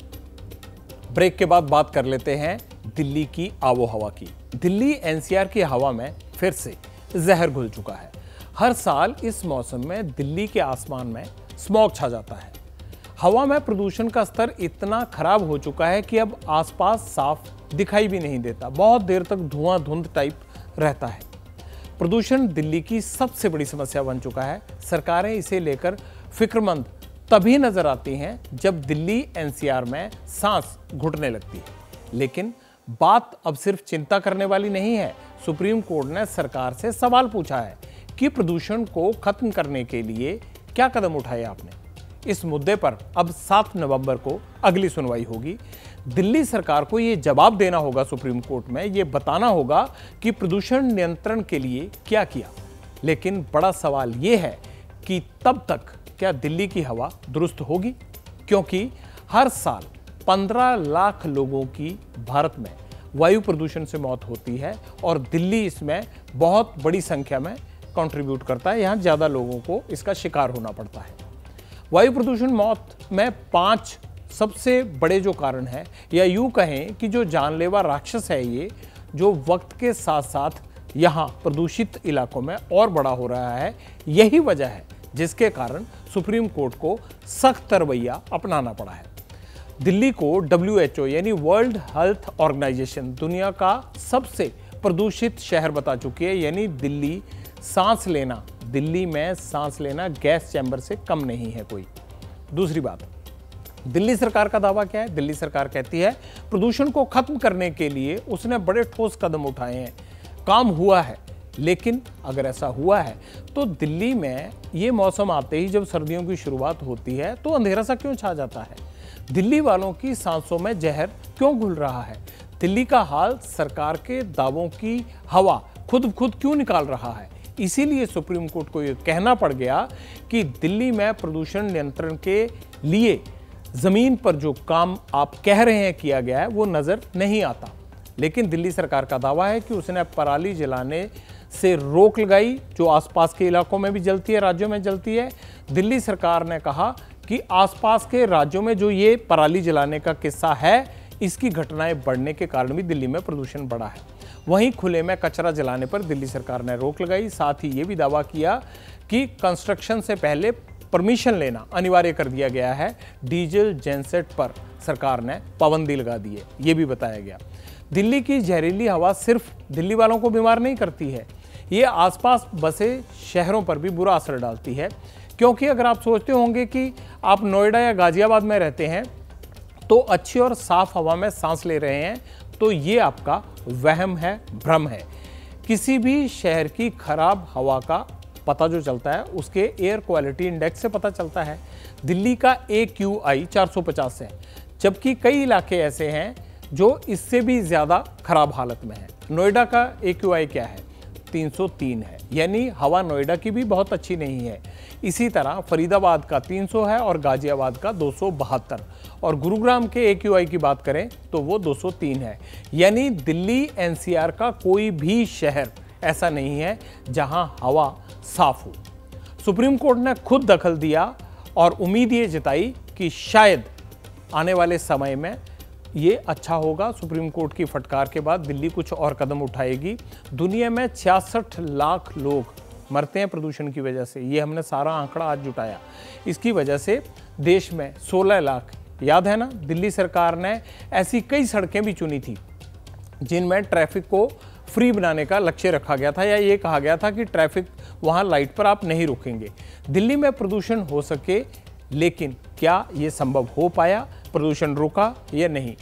ब्रेक के बाद बात कर लेते हैं दिल्ली की आबो हवा की। दिल्ली एनसीआर की हवा में फिर से जहर घुल चुका है। हर साल इस मौसम में दिल्ली के आसमान में स्मॉग छा जाता है। हवा में प्रदूषण का स्तर इतना खराब हो चुका है कि अब आसपास साफ दिखाई भी नहीं देता, बहुत देर तक धुआं धुंध टाइप रहता है। प्रदूषण दिल्ली की सबसे बड़ी समस्या बन चुका है। सरकारें इसे लेकर फिक्रमंद तभी नजर आती हैं जब दिल्ली एनसीआर में सांस घुटने लगती है। लेकिन बात अब सिर्फ चिंता करने वाली नहीं है। सुप्रीम कोर्ट ने सरकार से सवाल पूछा है कि प्रदूषण को खत्म करने के लिए क्या कदम उठाए आपने। इस मुद्दे पर अब सात नवंबर को अगली सुनवाई होगी। दिल्ली सरकार को ये जवाब देना होगा सुप्रीम कोर्ट में, ये बताना होगा कि प्रदूषण नियंत्रण के लिए क्या किया। लेकिन बड़ा सवाल ये है कि तब तक क्या दिल्ली की हवा दुरुस्त होगी, क्योंकि हर साल पंद्रह लाख लोगों की भारत में वायु प्रदूषण से मौत होती है और दिल्ली इसमें बहुत बड़ी संख्या में कंट्रीब्यूट करता है। यहाँ ज़्यादा लोगों को इसका शिकार होना पड़ता है। वायु प्रदूषण मौत में पाँच सबसे बड़े जो कारण है, या यूं कहें कि जो जानलेवा राक्षस है ये, जो वक्त के साथ साथ यहाँ प्रदूषित इलाकों में और बड़ा हो रहा है, यही वजह है जिसके कारण सुप्रीम कोर्ट को सख्त रवैया अपनाना पड़ा है। दिल्ली को डब्ल्यू एच ओ यानी वर्ल्ड हेल्थ ऑर्गेनाइजेशन दुनिया का सबसे प्रदूषित शहर बता चुकी है, यानी दिल्ली सांस लेना दिल्ली में सांस लेना गैस चैम्बर से कम नहीं है कोई। दूसरी बात, दिल्ली सरकार का दावा क्या है? दिल्ली सरकार कहती है प्रदूषण को खत्म करने के लिए उसने बड़े ठोस कदम उठाए हैं, काम हुआ है। लेकिन अगर ऐसा हुआ है तो दिल्ली में ये मौसम आते ही जब सर्दियों की शुरुआत होती है तो अंधेरा सा क्यों छा जाता है? दिल्ली वालों की सांसों में जहर क्यों घुल रहा है? दिल्ली का हाल सरकार के दावों की हवा खुद खुद क्यों निकाल रहा है? इसीलिए सुप्रीम कोर्ट को यह कहना पड़ गया कि दिल्ली में प्रदूषण नियंत्रण के लिए जमीन पर जो काम आप कह रहे हैं किया गया है वो नजर नहीं आता। लेकिन दिल्ली सरकार का दावा है कि उसने पराली जलाने से रोक लगाई, जो आसपास के इलाकों में भी जलती है, राज्यों में जलती है। दिल्ली सरकार ने कहा कि आसपास के राज्यों में जो ये पराली जलाने का किस्सा है, इसकी घटनाएं बढ़ने के कारण भी दिल्ली में प्रदूषण बढ़ा है। वहीं खुले में कचरा जलाने पर दिल्ली सरकार ने रोक लगाई। साथ ही ये भी दावा किया कि कंस्ट्रक्शन से पहले परमिशन लेना अनिवार्य कर दिया गया है। डीजल जेनसेट पर सरकार ने पाबंदी लगा दी है, ये भी बताया गया। दिल्ली की जहरीली हवा सिर्फ दिल्ली वालों को बीमार नहीं करती है, ये आसपास बसे शहरों पर भी बुरा असर डालती है। क्योंकि अगर आप सोचते होंगे कि आप नोएडा या गाजियाबाद में रहते हैं तो अच्छी और साफ हवा में सांस ले रहे हैं, तो ये आपका वहम है, भ्रम है। किसी भी शहर की खराब हवा का पता जो चलता है उसके एयर क्वालिटी इंडेक्स से पता चलता है। दिल्ली का ए क्यू आई चार सौ पचास है, जबकि कई इलाके ऐसे हैं जो इससे भी ज़्यादा खराब हालत में है। नोएडा का ए क्यू आई क्या है? तीन सौ तीन है, यानी हवा नोएडा की भी बहुत अच्छी नहीं है। इसी तरह फरीदाबाद का तीन सौ है और गाजियाबाद का दो सौ बहत्तर, और गुरुग्राम के ए क्यू आई की बात करें तो वो दो सौ तीन है। यानी दिल्ली एन सी आर का कोई भी शहर ऐसा नहीं है जहां हवा साफ हो। सुप्रीम कोर्ट ने खुद दखल दिया और उम्मीद ये जताई कि शायद आने वाले समय में ये अच्छा होगा। सुप्रीम कोर्ट की फटकार के बाद दिल्ली कुछ और कदम उठाएगी। दुनिया में छियासठ लाख लोग मरते हैं प्रदूषण की वजह से, ये हमने सारा आंकड़ा आज जुटाया। इसकी वजह से देश में सोलह लाख, याद है ना, दिल्ली सरकार ने ऐसी कई सड़कें भी चुनी थी जिनमें ट्रैफिक को फ्री बनाने का लक्ष्य रखा गया था, या ये कहा गया था कि ट्रैफिक वहाँ लाइट पर आप नहीं रुकेंगे, दिल्ली में प्रदूषण हो सके। लेकिन क्या ये संभव हो पाया? प्रदूषण रुका या नहीं?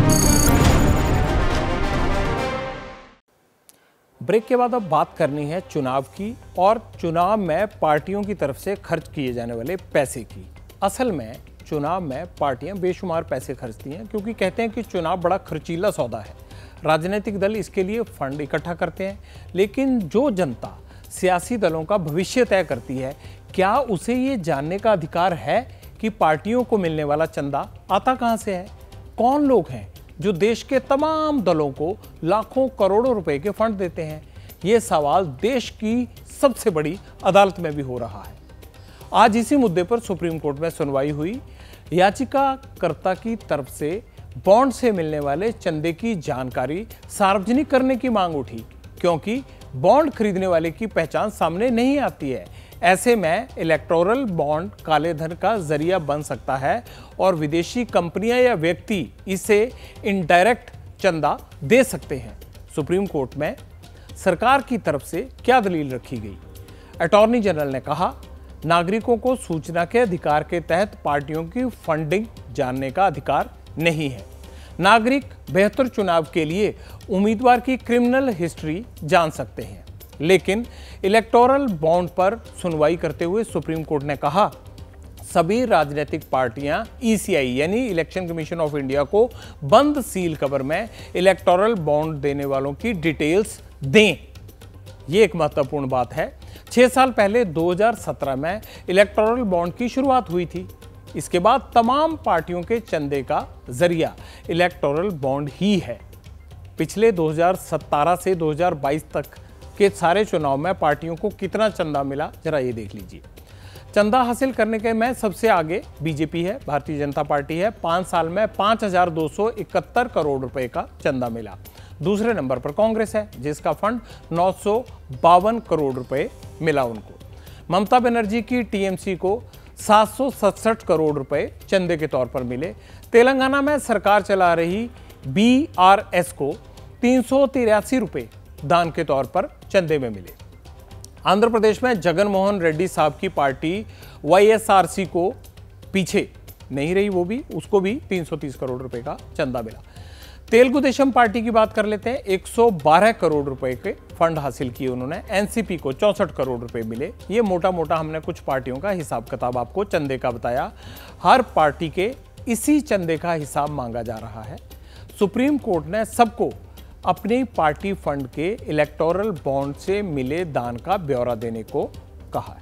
ब्रेक के बाद अब बात करनी है चुनाव की, और चुनाव में पार्टियों की तरफ से खर्च किए जाने वाले पैसे की। असल में चुनाव में पार्टियां बेशुमार पैसे खर्चती हैं, क्योंकि कहते हैं कि चुनाव बड़ा खर्चीला सौदा है। राजनीतिक दल इसके लिए फंड इकट्ठा करते हैं, लेकिन जो जनता सियासी दलों का भविष्य तय करती है, क्या उसे ये जानने का अधिकार है कि पार्टियों को मिलने वाला चंदा आता कहां से है? कौन लोग हैं जो देश के तमाम दलों को लाखों करोड़ों रुपए के फंड देते हैं? ये सवाल देश की सबसे बड़ी अदालत में भी हो रहा है। आज इसी मुद्दे पर सुप्रीम कोर्ट में सुनवाई हुई। याचिकाकर्ता की तरफ से बॉन्ड से मिलने वाले चंदे की जानकारी सार्वजनिक करने की मांग उठी, क्योंकि बॉन्ड खरीदने वाले की पहचान सामने नहीं आती है। ऐसे में इलेक्टोरल बॉन्ड काले धन का जरिया बन सकता है और विदेशी कंपनियां या व्यक्ति इसे इनडायरेक्ट चंदा दे सकते हैं। सुप्रीम कोर्ट में सरकार की तरफ से क्या दलील रखी गई? अटॉर्नी जनरल ने कहा, नागरिकों को सूचना के अधिकार के तहत पार्टियों की फंडिंग जानने का अधिकार नहीं है। नागरिक बेहतर चुनाव के लिए उम्मीदवार की क्रिमिनल हिस्ट्री जान सकते हैं। लेकिन इलेक्टोरल बॉन्ड पर सुनवाई करते हुए सुप्रीम कोर्ट ने कहा, सभी राजनीतिक पार्टियां ई सी आई यानी इलेक्शन कमीशन ऑफ इंडिया को बंद सील कवर में इलेक्टोरल बॉन्ड देने वालों की डिटेल्स दें। ये एक महत्वपूर्ण बात है। छह साल पहले दो हज़ार सत्रह में इलेक्टोरल बॉन्ड की शुरुआत हुई थी। इसके बाद तमाम पार्टियों के चंदे का जरिया इलेक्टोरल बॉन्ड ही है। पिछले दो हज़ार सत्रह से दो हज़ार बाईस तक के सारे चुनाव में पार्टियों को कितना चंदा मिला, जरा ये देख लीजिए। चंदा हासिल करने के में सबसे आगे बीजेपी है, भारतीय जनता पार्टी है। पांच साल में पांच हजार दो सौ इकहत्तर करोड़ रुपए का चंदा मिला। दूसरे नंबर पर कांग्रेस है, जिसका फंड नौ सौ बावन करोड़ रुपए मिला उनको। ममता बनर्जी की टीएमसी को सात सौ सड़सठ करोड़ रुपए चंदे के तौर पर मिले। तेलंगाना में सरकार चला रही बीआरएस को तीन सौ तिरासी रुपए दान के तौर पर चंदे में मिले। आंध्र प्रदेश में जगन मोहन रेड्डी साहब की पार्टी वाईएसआरसी को पीछे नहीं रही, वो भी उसको भी तीन सौ तीस करोड़ रुपए का चंदा मिला। तेलुगु देशम पार्टी की बात कर लेते हैं। एक सौ बारह करोड़ रुपए के फंड हासिल किए उन्होंने। एनसीपी को चौसठ करोड़ रुपए मिले। ये मोटा मोटा हमने कुछ पार्टियों का हिसाब किताब आपको चंदे का बताया। हर पार्टी के इसी चंदे का हिसाब मांगा जा रहा है। सुप्रीम कोर्ट ने सबको अपनी पार्टी फंड के इलेक्टोरल बॉन्ड से मिले दान का ब्यौरा देने को कहा है।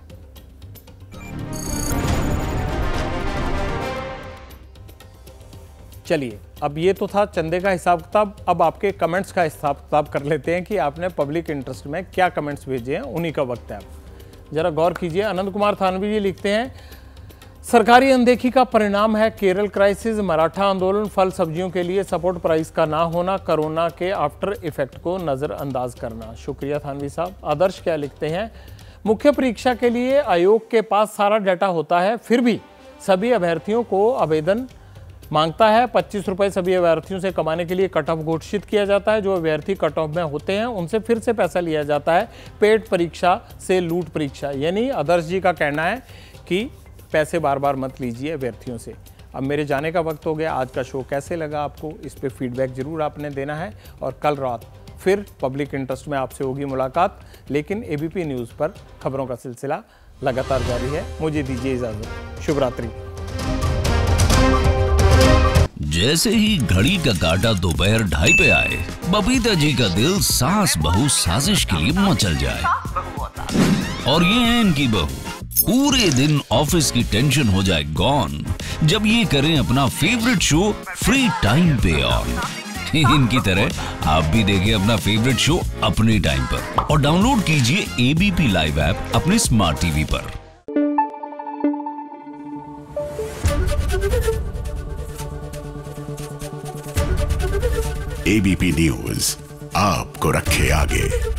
चलिए, अब ये तो था चंदे का हिसाब किताब। अब आपके कमेंट्स का हिसाब किताब कर लेते हैं कि आपने पब्लिक इंटरेस्ट में क्या कमेंट्स भेजे हैं, उन्हीं का वक्त है। अब जरा गौर कीजिए। अनंत कुमार थानवी जी लिखते हैं, सरकारी अनदेखी का परिणाम है केरल क्राइसिस, मराठा आंदोलन, फल सब्जियों के लिए सपोर्ट प्राइस का ना होना, कोरोना के आफ्टर इफेक्ट को नज़रअंदाज करना। शुक्रिया थानवी साहब। आदर्श क्या लिखते हैं, मुख्य परीक्षा के लिए आयोग के पास सारा डाटा होता है, फिर भी सभी अभ्यर्थियों को आवेदन मांगता है। पच्चीस रुपए सभी अभ्यर्थियों से कमाने के लिए कट ऑफ घोषित किया जाता है। जो अभ्यर्थी कट ऑफ में होते हैं उनसे फिर से पैसा लिया जाता है। पेड परीक्षा से लूट परीक्षा। यानी आदर्श जी का कहना है कि पैसे बार बार मत लीजिए अभ्यर्थियों से। अब मेरे जाने का वक्त हो गया। आज का शो कैसे लगा आपको, इस पे फीडबैक जरूर आपने देना है। और कल रात फिर पब्लिक इंटरेस्ट में आपसे होगी मुलाकात, लेकिन एबीपी न्यूज़ पर खबरों का सिलसिला लगातार जारी है। मुझे दीजिए इजाजत। शुभ रात्रि। जैसे ही घड़ी का काटा दोपहर ढाई पे आए, बबीता जी का दिल सास बहू साजिश के लिए मचल जाए। और ये है इनकी बहू, पूरे दिन ऑफिस की टेंशन हो जाए गॉन जब ये करें अपना फेवरेट शो फ्री टाइम पे ऑन। इनकी तरह आप भी देखिए अपना फेवरेट शो अपने टाइम पर और डाउनलोड कीजिए एबीपी लाइव ऐप अपने स्मार्ट टीवी पर। एबीपी न्यूज आपको रखे आगे।